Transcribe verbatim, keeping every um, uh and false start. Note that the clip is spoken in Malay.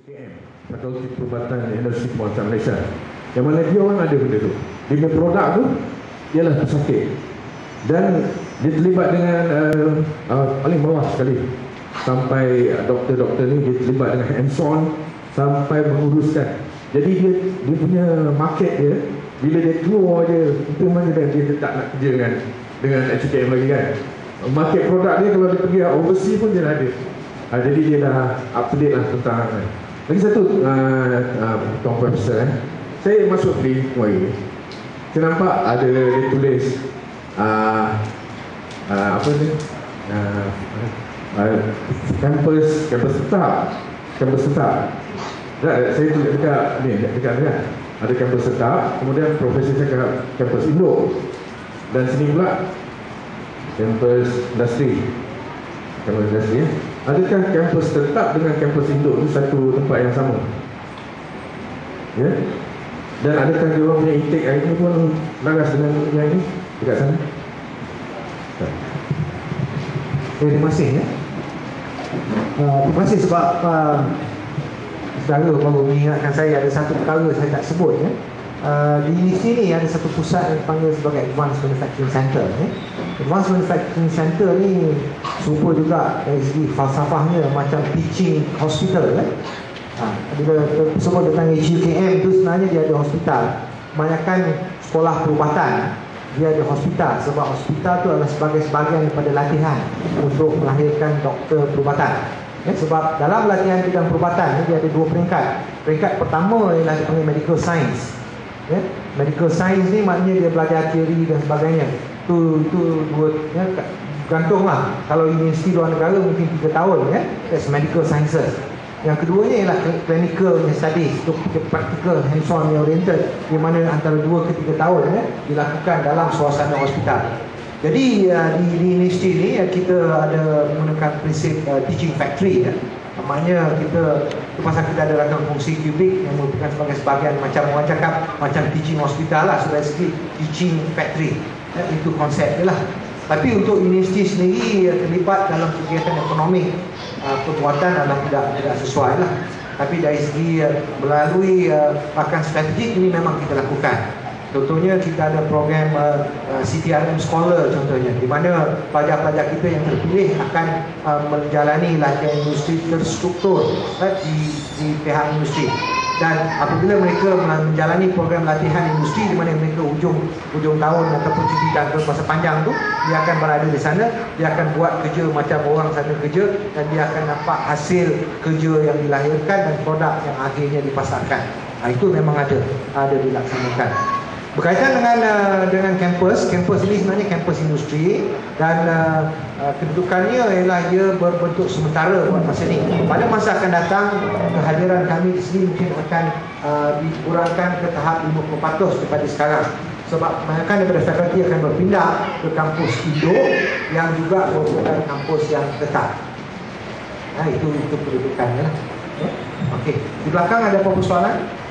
K M, Fakulti Perubatan Industri Perubatan Malaysia, yang mana dia orang ada benda tu. Dia punya produk tu ialah pesakit, dan dia terlibat dengan uh, uh, paling bawah sekali, sampai uh, doktor-doktor ni dia terlibat dengan hands-on sampai menguruskan. Jadi dia dia punya market dia, bila dia keluar je itu mana dia, dia tak nak kerja dengan dengan H K M lagi kan. Market produk dia kalau dia pergi overseas pun dia dah ada. Uh, jadi dia dah up to date lah tentang uh, lagi satu uh, uh, Tuan Profesor eh. Saya masuk di Kuala, saya nampak ada dia tulis uh, uh, apa ni uh, uh, campus campus tetap campus tetap. Tak, saya tulis dekat ni dekat dekat ada campus tetap, kemudian profesor cakap campus induk, dan sini pula campus industri. Campus industri ya. Adakah kampus tetap dengan kampus induk itu satu tempat yang sama? Ya? Dan adakah dia orang punya intake hari ini pun laras dengan yang ini dekat sana? Tak. Okay, terima kasih ya. Uh, terima kasih sebab uh, saudara baru mengingatkan saya ada satu perkara saya tak sebut ya. Uh, di sini ada satu pusat yang dipanggil sebagai Advanced Manufacturing Center ya. Advanced Manufacturing Center ni serupa juga dari segi falsafahnya macam teaching hospital ya. Ha, bila sebut tentang H U K M tu sebenarnya dia ada hospital. Kebanyakan sekolah perubatan dia ada hospital, sebab hospital tu adalah sebagai sebahagian daripada latihan untuk melahirkan doktor perubatan ya. Sebab dalam latihan bidang perubatan dia ada dua peringkat. Peringkat pertama ialah dipanggil medical science ya. Medical science ni maknanya dia belajar teori dan sebagainya. Tu tu dua ya, gantunglah. Kalau universiti luar negara mungkin tiga tahun ya. That's medical sciences. Yang keduanya ialah clinical studies, untuk practical hands-on oriented, di mana antara dua ke tiga tahun ya, dilakukan dalam suasana hospital. Jadi uh, di, di universiti ni uh, kita ada menggunakan prinsip uh, teaching factory ya. Maknanya kita, itu pasal kita ada rangkaian fungsi kubik yang merupakan sebagai sebahagian macam orang cakap macam teaching hospital lah, sebagai segi teaching factory ya, itu konsep dia lah. Tapi untuk universiti sendiri uh, terlibat dalam kegiatan ekonomi uh, perbuatan adalah tidak tidak sesuai lah. Tapi dari segi uh, melalui uh, pakan strategik ini memang kita lakukan. Contohnya kita ada program uh, uh, C T R M Scholar contohnya, di mana pelajar-pelajar kita yang terpilih akan uh, menjalani latihan industri terstruktur uh, di, di pihak industri. Dan apabila mereka menjalani program latihan industri di mana mereka ujung ujung tahun ataupun cuti jangka masa panjang tu, dia akan berada di sana, dia akan buat kerja macam orang sana kerja, dan dia akan nampak hasil kerja yang dilahirkan dan produk yang akhirnya dipasarkan. Nah, itu memang ada ada dilaksanakan. Berkaitan dengan uh, dengan kampus, kampus ini sebenarnya kampus industri, dan uh, uh, kedudukannya ialah ia berbentuk sementara buat masa ini. Pada masa akan datang, kehadiran kami di sini mungkin akan uh, dikurangkan ke tahap lima puluh peratus daripada sekarang. Sebab kebanyakan daripada fakulti akan berpindah ke kampus induk yang juga merupakan kampus yang tetap. Nah, itu itu kedudukannya. Okay. Okey, di belakang ada apa persoalan?